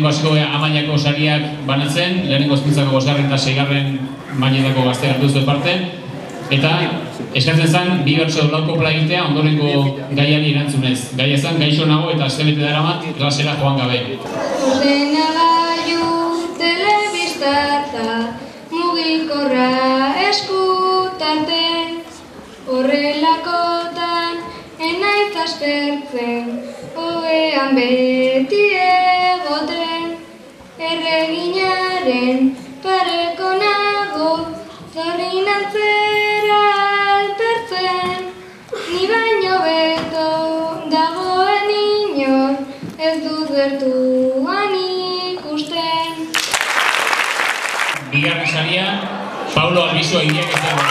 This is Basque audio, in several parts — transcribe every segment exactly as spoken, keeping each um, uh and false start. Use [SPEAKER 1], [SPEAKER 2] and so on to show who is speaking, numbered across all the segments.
[SPEAKER 1] lehenengo hasiko amainako sariak banatzen, lehenengo hezkuntzako bosgarren eta seigarren mailetako gazteak hartu zuen parte, eta eskatzen zen bi bertso lau kopla egitea ondorengo gaiari erantzunez. Gaia zen gaixo nago eta astebete daramat klasera joan gabe.
[SPEAKER 2] Ordenagailu, telebista eta mugikorra eskutarten, horrelakotan enaiz aspertzen, hogean beti egoten, erreginaren pareko nago, zorrin antzera alpertzen, ni baino beto dagoen inor, ez dut gertuan ikusten.
[SPEAKER 1] Bigarren saria, Paulo Albizu egileak ez dago.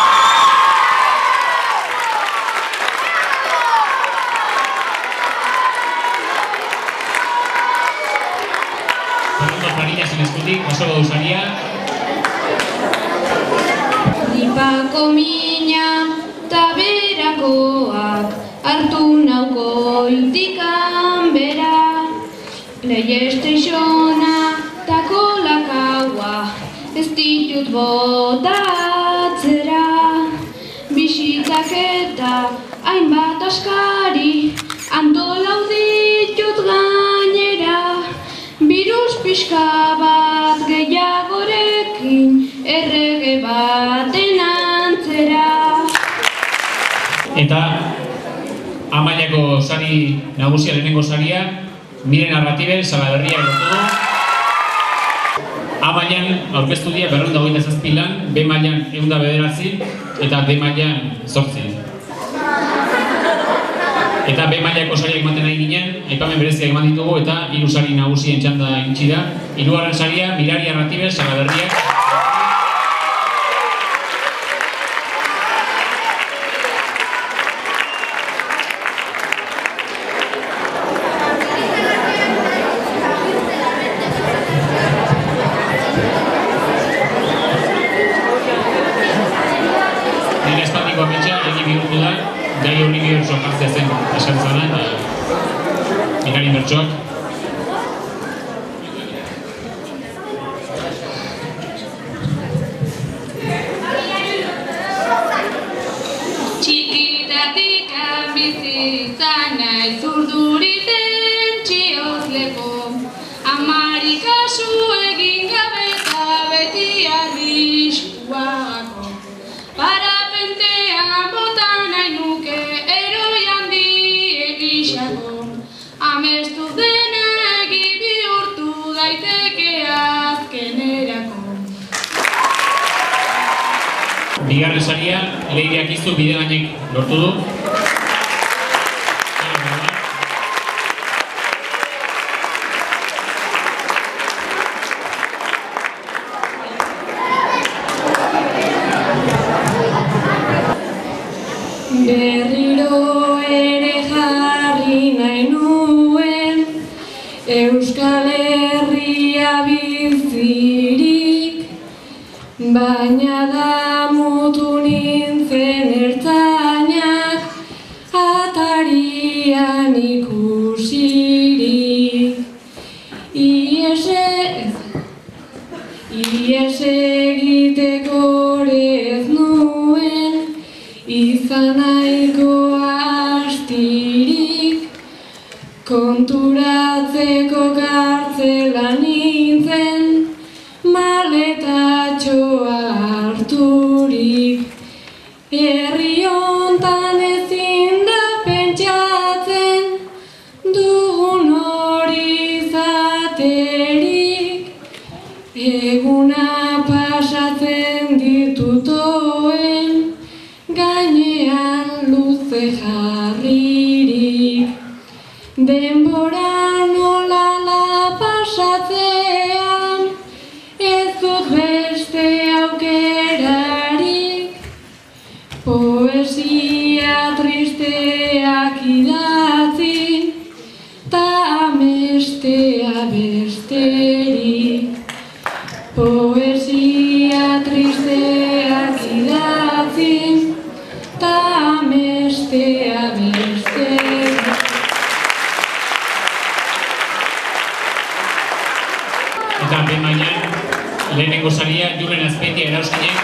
[SPEAKER 1] Fernando Farina zen eskutik, oso godu saria.
[SPEAKER 2] Ripako mina eta berakoak hartu nauko itikan bera, PlayStationa eta kolakaua ez ditut botatzera, bisitak eta hainbat askari antolau ditut gainera, virus pixka bat gehiagorekin errege baten antzera.
[SPEAKER 1] Eta amainako sari nagusia lehenengo saria, Miren Arratibel, Salaberria lortu du. A mailan aurkeztu dira berrehun eta hogeita zazpi lan, B mailan ehun eta bederatzi eta D mailan zortzi. Eta B mailako sariak ematen nahi ginen, aipamen bereziak eman ditugu eta hiru sari nagusien txanda intsi da. Hirugarren saria, Mirari Arratibel, Salaberriak. Gai hori bertsoak hartzea zen esan zana eta Mirari bertsoak.
[SPEAKER 2] Txikitatik bizi izan naiz urduriten txioz lepo, amari kasu egin gabe eta beti arriskuako. Parapentean botan nahi nuke eroi handi egixako, amestu dena egi bihurtu daiteke azkenerako.
[SPEAKER 1] Bigarren saria, Leideak Izu Bidegainek lortu du.
[SPEAKER 2] Berriro ere jarri nahi nuen Euskal Herria bizirik, baina damutu nintzen ertzainak atarian ikusirik. Iese, iese egiteko ez nuen izan nahiko astirik, konturatzeko kartzelan nintzen, maletatxoa harturik. Herri hontan ezin da pentsatzen, dugun hori izaterik, eguna pasatzen ditutoen, gainean luze jarririk. Denbora nolala pasatzean, ez dut beste aukerarik, poesia tristeak idatzi, ta amestea besterik. Poesia tristeak idatzi, ta amestea besterik.
[SPEAKER 1] Eta ben mailan, lehenengo saria, Julen Azpeitia Erauzkinek.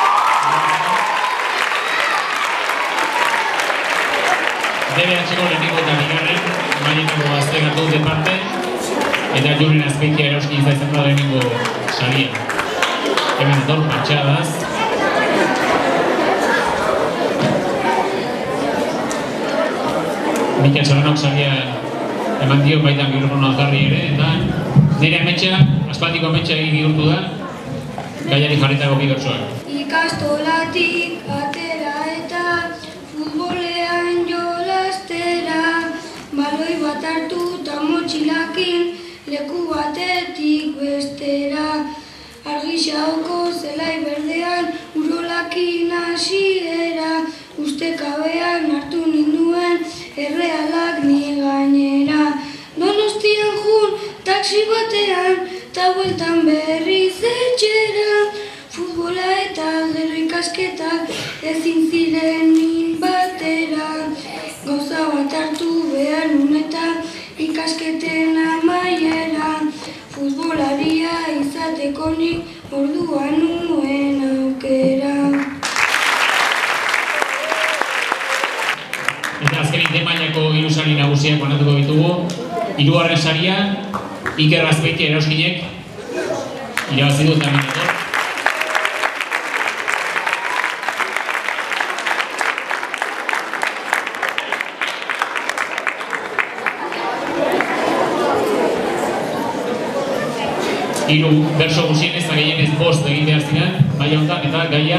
[SPEAKER 1] D B H-ko lehenengo eta bigarren, mailetako gazteak hartu dute parte, eta Julen Azpeitia Erauzkin izan da lehenengo saria. Hemen dator, patxadaz. Mikel Serranok saria eman dio baitan mikrofonoa jarri ere, eta nire ametxea, aspaldiko ametxea egin bihurtu da, gaiari jarritako bi bertsoak.
[SPEAKER 3] Ikastolatik atera eta futbolean jolastera, baloi bat hartu eta motxilakin leku batetik bestera. Argixauko zelai berdean urolakin hasiera, ustekabean hartu ninduen errealak ni gainera. Donostian jun taxi batean, ta bueltan berriz etxera. Futbola eta gero ikasketak ezin ziren nin batera. Gauza bat hartu behar nunetan ikasketen amaiera. Futbolaria izateko nik orduan nuen aukera.
[SPEAKER 1] Eta azkenik D mailako hiru sari nagusiak banatuko ditugu. Hirugarren saria, Iker Azpeitia Erauzkinek irabazi du eta hemen dator. Hiru berso guzienez eta gehienez bost egin behar ziren, maila honetan eta gaia.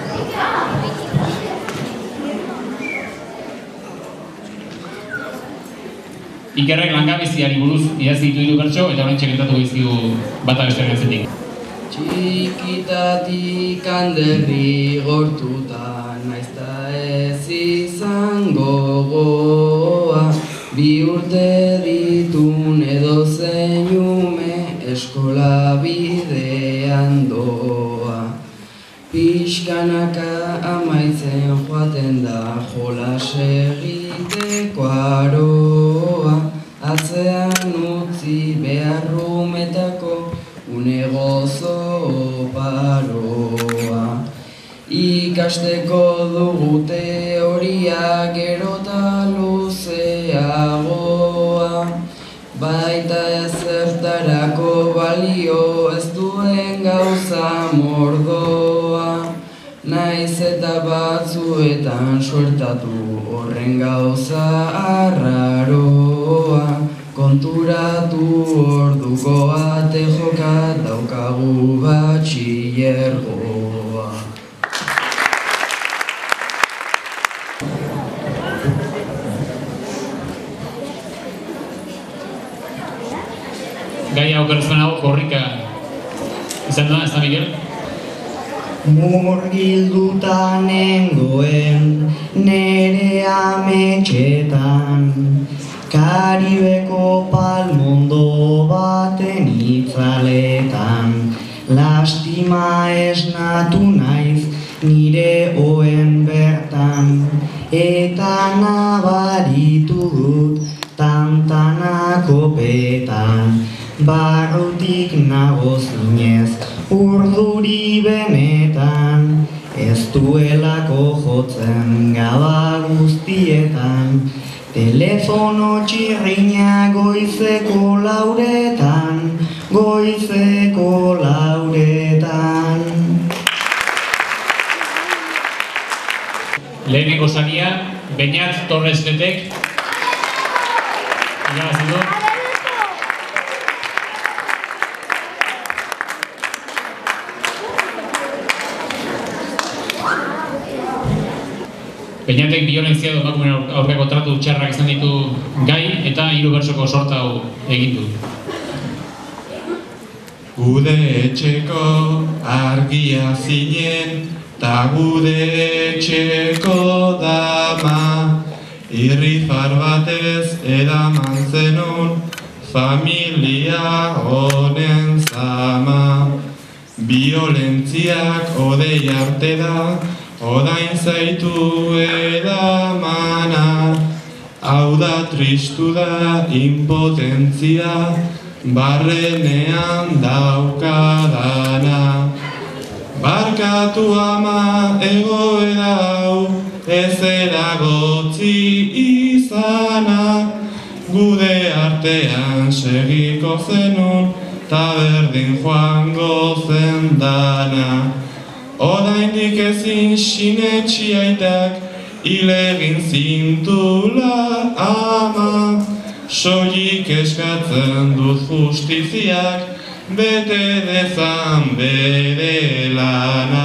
[SPEAKER 1] Ikerrek langabeziari buruz idatzi ditu hiru bertso eta oraintxe kantatu dizkigu bata bestearen atzetik.
[SPEAKER 4] Txikitatik handerri gortuta naizta ez izan gogoa, bi urte ditun edozein ume eskola bidean doa. Pixkanaka amaitzen joaten da jolas egiteko aroa, atzean utzi beharrumetako une gozo oparoa. Ikasteko dugu teoria gero eta luzeagoa, baita ezertarako balio ez duen gauza mordoa. Naiz eta batzuetan suertatu horren gauza arraroa, konturatu orduko ate joka daukagu batxillergoa.
[SPEAKER 1] Gaia okerrezpen hau korrika izan da, ez da Miguel?
[SPEAKER 4] Murgilduta nengoen nere ametxetan, Karibeko palmondo baten itzaletan, lastima esnatu naiz nire oen bertan, eta nabaritu dut tantanako petan, barrutik nago zinez urduri benetan, ez duelako jotzen gaba guztietan, telefono txirrina goizeko lauretan, goizeko lauretan.
[SPEAKER 1] Lehenengo saria, Beñat Torres Letek irabazi du. Beñatek biolentzia edo emakumeen aurreko tratu txarrak izan ditu gai eta hiru bertsoko sorta hau egin du.
[SPEAKER 5] Gude etxeko argia zinen, ta gude etxeko dama, irrifar batez edaman zenun, familia honen zama. Biolentziak odei arte da, odain zaitu edamana, hau da tristu da impotentzia, barrenean daukadana. Barkatu ama egoera hau ez eragotzi izana, gude artean segiko zenun, ta berdin joango zen dana. Oraindik ezin sinetsi aitak, hil egin zintula ama, soilik eskatzen dut justiziak, bete dezan bere lana.